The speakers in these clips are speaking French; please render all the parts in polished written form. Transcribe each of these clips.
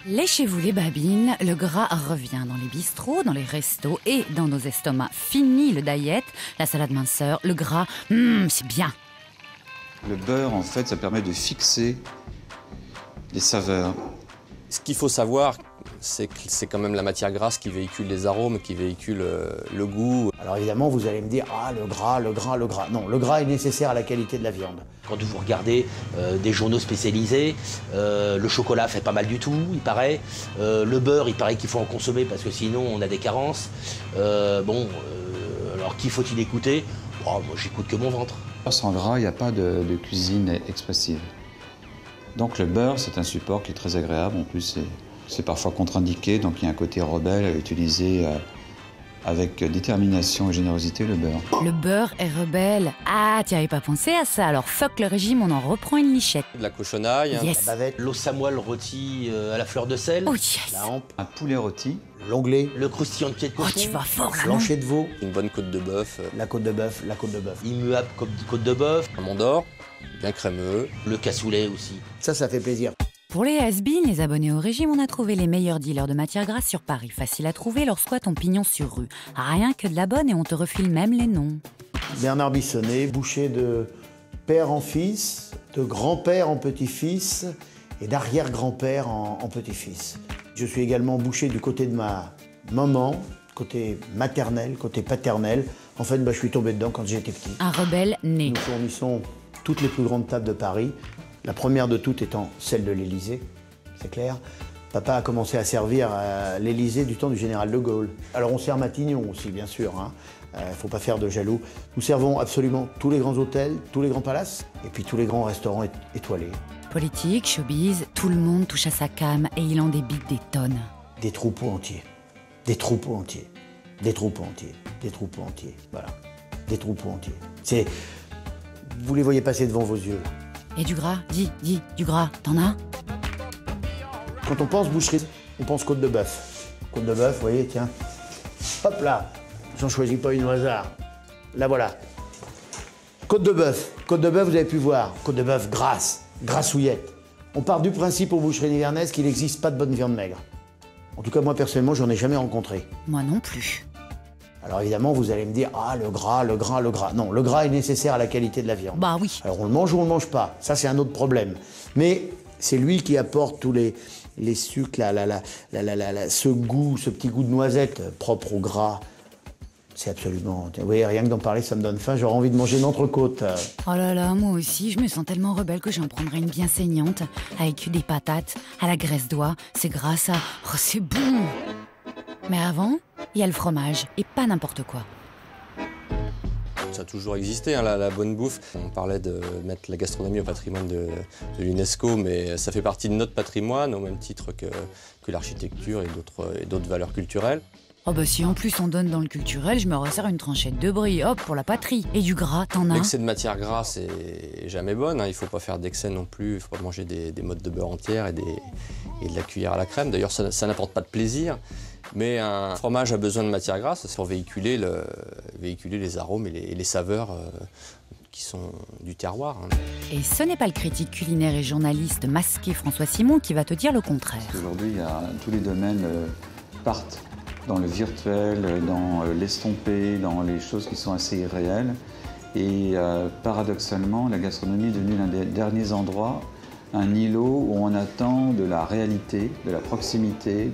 Léchez-vous les babines, le gras revient dans les bistrots, dans les restos et dans nos estomacs. Fini le diet, la salade minceur, le gras, c'est bien. Le beurre, en fait, ça permet de fixer les saveurs. Ce qu'il faut savoir, c'est que c'est quand même la matière grasse qui véhicule les arômes, qui véhicule le goût. Alors évidemment, vous allez me dire, ah, le gras. Non, le gras est nécessaire à la qualité de la viande. Quand vous regardez des journaux spécialisés, le chocolat fait pas mal du tout, il paraît. Le beurre, il paraît qu'il faut en consommer parce que sinon on a des carences. Alors qui faut-il écouter? Moi, j'écoute que mon ventre. Sans gras, il n'y a pas de cuisine expressive. Donc le beurre, c'est un support qui est très agréable. En plus, c'est parfois contre-indiqué, donc il y a un côté rebelle à utiliser avec détermination et générosité le beurre. Le beurre est rebelle. Ah, tu avais pas pensé à ça, alors fuck le régime, on en reprend une lichette. De la cochonaille, Yes. La bavette, L'eau samoile rôti à la fleur de sel, Oh yes. la hampe, Un poulet rôti, l'onglet, le croustillant de pied de Oh, cochon, tu vas fort là, non? blanché de veau, une bonne côte de bœuf, la côte de bœuf. immuable comme côte de bœuf, un mont d'or, bien crémeux. le cassoulet aussi. Ça fait plaisir. Pour les has-beens, les abonnés au régime, on a trouvé les meilleurs dealers de matière grasse sur Paris. Facile à trouver, leur squat en pignon sur rue. Rien que de la bonne et on te refile même les noms. Bernard Bissonnet, boucher de père en fils, de grand-père en petit-fils et d'arrière-grand-père en petit-fils. Je suis également boucher du côté de ma maman, côté maternel, côté paternel. En fait, je suis tombé dedans quand j'étais petit. Un rebelle né. Nous fournissons toutes les plus grandes tables de Paris, la première de toutes étant celle de l'Élysée, c'est clair. Papa a commencé à servir à l'Élysée du temps du général de Gaulle. Alors on sert Matignon aussi, bien sûr, faut pas faire de jaloux. Nous servons absolument tous les grands hôtels, tous les grands palaces, et puis tous les grands restaurants étoilés. Politique, showbiz, tout le monde touche à sa came et il en débite des tonnes. Des troupeaux entiers, des troupeaux entiers, des troupeaux entiers, des troupeaux entiers, voilà, des troupeaux entiers. Vous les voyez passer devant vos yeux. Et du gras, dis, du gras, t'en as? Quand on pense boucherie, on pense côte de bœuf. Côte de bœuf, vous voyez, tiens. Hop là, j'en choisis pas une au hasard. Là voilà. Côte de bœuf, vous avez pu voir. Côte de bœuf grasse, grassouillette. On part du principe aux boucheries nivernaises qu'il n'existe pas de bonne viande maigre. En tout cas, moi personnellement, j'en ai jamais rencontré. Moi non plus. Alors évidemment, vous allez me dire, ah, le gras. Non, le gras est nécessaire à la qualité de la viande. Bah oui. Alors on le mange ou on le mange pas, ça c'est un autre problème. Mais c'est lui qui apporte tous les sucres, ce goût, ce petit goût de noisette propre au gras. C'est absolument... Vous voyez, rien que d'en parler, ça me donne faim, j'aurais envie de manger une entrecôte. Oh là là, moi aussi, je me sens tellement rebelle que j'en prendrais une bien saignante, avec des patates, à la graisse d'oie, c'est gras ça. Oh, c'est bon. Mais avant, il y a le fromage, et pas n'importe quoi. Ça a toujours existé, la bonne bouffe. On parlait de mettre la gastronomie au patrimoine de l'UNESCO, mais ça fait partie de notre patrimoine, au même titre que l'architecture et d'autres valeurs culturelles. Oh bah si en plus on donne dans le culturel, je me resserre une tranchette de brie, hop, pour la patrie. Et du gras, t'en as? L'excès de matière grasse est jamais bonne, il ne faut pas faire d'excès non plus, il ne faut pas manger des mottes de beurre entières et de la cuillère à la crème. D'ailleurs, ça n'apporte pas de plaisir. Mais un fromage a besoin de matière grasse, c'est pour véhiculer les arômes et les saveurs qui sont du terroir. Et ce n'est pas le critique culinaire et journaliste masqué François Simon qui va te dire le contraire. Aujourd'hui, tous les domaines partent dans le virtuel, dans l'estompé, dans les choses qui sont assez irréelles. Et paradoxalement, la gastronomie est devenue l'un des derniers endroits, un îlot où on attend de la réalité, de la proximité,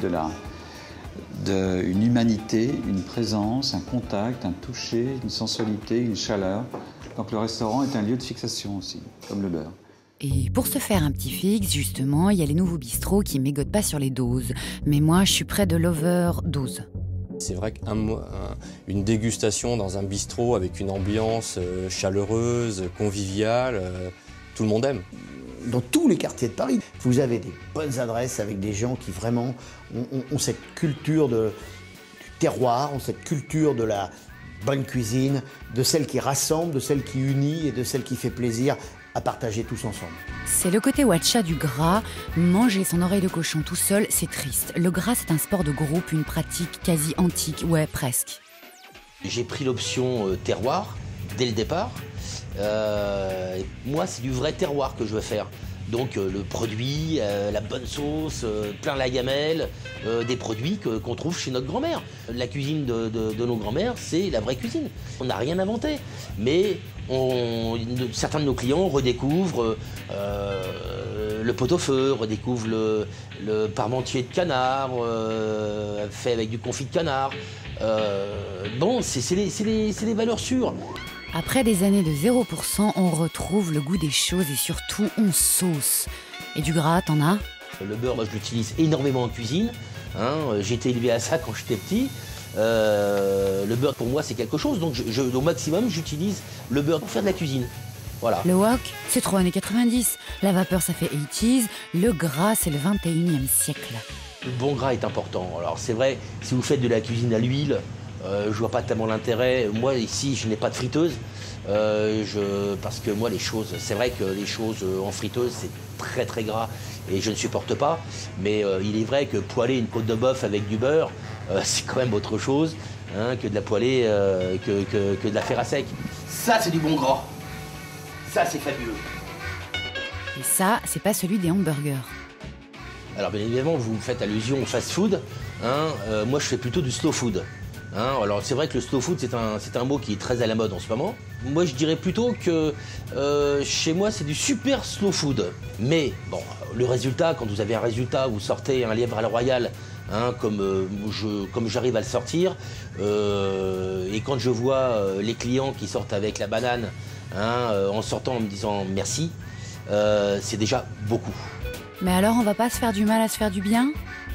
une humanité, une présence, un contact, un toucher, une sensualité, une chaleur. Donc le restaurant est un lieu de fixation aussi, comme le beurre. Et pour se faire un petit fixe, justement, il y a les nouveaux bistrots qui mégotent pas sur les doses. Mais moi, je suis près de l'overdose. C'est vrai qu'une dégustation dans un bistrot avec une ambiance chaleureuse, conviviale, tout le monde aime. Dans tous les quartiers de Paris, vous avez des bonnes adresses avec des gens qui vraiment ont cette culture du terroir, ont cette culture de la bonne cuisine, de celle qui rassemble, de celle qui unit et de celle qui fait plaisir à partager tous ensemble. C'est le côté watcha du gras. Manger son oreille de cochon tout seul, c'est triste. Le gras, c'est un sport de groupe, une pratique quasi antique, ouais, presque. J'ai pris l'option terroir dès le départ. Moi, c'est du vrai terroir que je veux faire. Donc le produit, la bonne sauce, plein la gamelle, des produits qu'on trouve chez notre grand-mère. La cuisine de nos grands-mères, c'est la vraie cuisine. On n'a rien inventé, mais certains de nos clients redécouvrent le pot-au-feu, redécouvrent le parmentier de canard, fait avec du confit de canard. Bon, c'est les valeurs sûres. Après des années de 0%, on retrouve le goût des choses et surtout on sauce. Et du gras, t'en as? Le beurre, moi, je l'utilise énormément en cuisine. Hein, j'ai été élevé à ça quand j'étais petit. Le beurre, pour moi, c'est quelque chose. Donc, au maximum, j'utilise le beurre pour faire de la cuisine. Voilà. Le wok, c'est trop années 90. La vapeur, ça fait 80s. Le gras, c'est le 21e siècle. Le bon gras est important. Alors, c'est vrai, si vous faiêtes de la cuisine à l'huile, je vois pas tellement l'intérêt. Moi, ici, je n'ai pas de friteuse. Parce que moi, c'est vrai que les choses en friteuse, c'est très très gras et je ne supporte pas. Mais il est vrai que poêler une côte de bœuf avec du beurre, c'est quand même autre chose hein, que de la poêler, que de la faire à sec. Ça, c'est du bon gras. Ça, c'est fabuleux. Et ça, c'est pas celui des hamburgers. Alors, bien évidemment, vous faites allusion au fast-food. Hein, moi, je fais plutôt du slow food. Hein, alors c'est vrai que le slow food c'est un mot qui est très à la mode en ce moment. Moi je dirais plutôt que chez moi c'est du super slow food. Mais bon, le résultat, quand vous avez un résultat, vous sortez un lièvre à la royale, hein, comme j'arrive à le sortir, et quand je vois les clients qui sortent avec la banane, hein, en sortant en me disant merci, c'est déjà beaucoup. Mais alors on va pas se faire du mal à se faire du bien?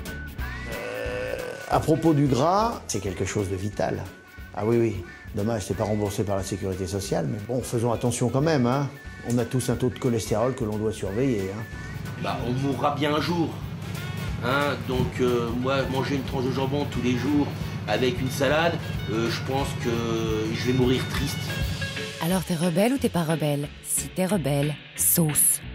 À propos du gras, c'est quelque chose de vital. Ah oui, oui. Dommage, c'est pas remboursé par la sécurité sociale, mais bon, faisons attention quand même. Hein. On a tous un taux de cholestérol que l'on doit surveiller. Hein. Bah, on mourra bien un jour. Hein, donc, moi, manger une tranche de jambon tous les jours avec une salade, je pense que je vais mourir triste. Alors t'es rebelle ou t'es pas rebelle? Si t'es rebelle, sauce.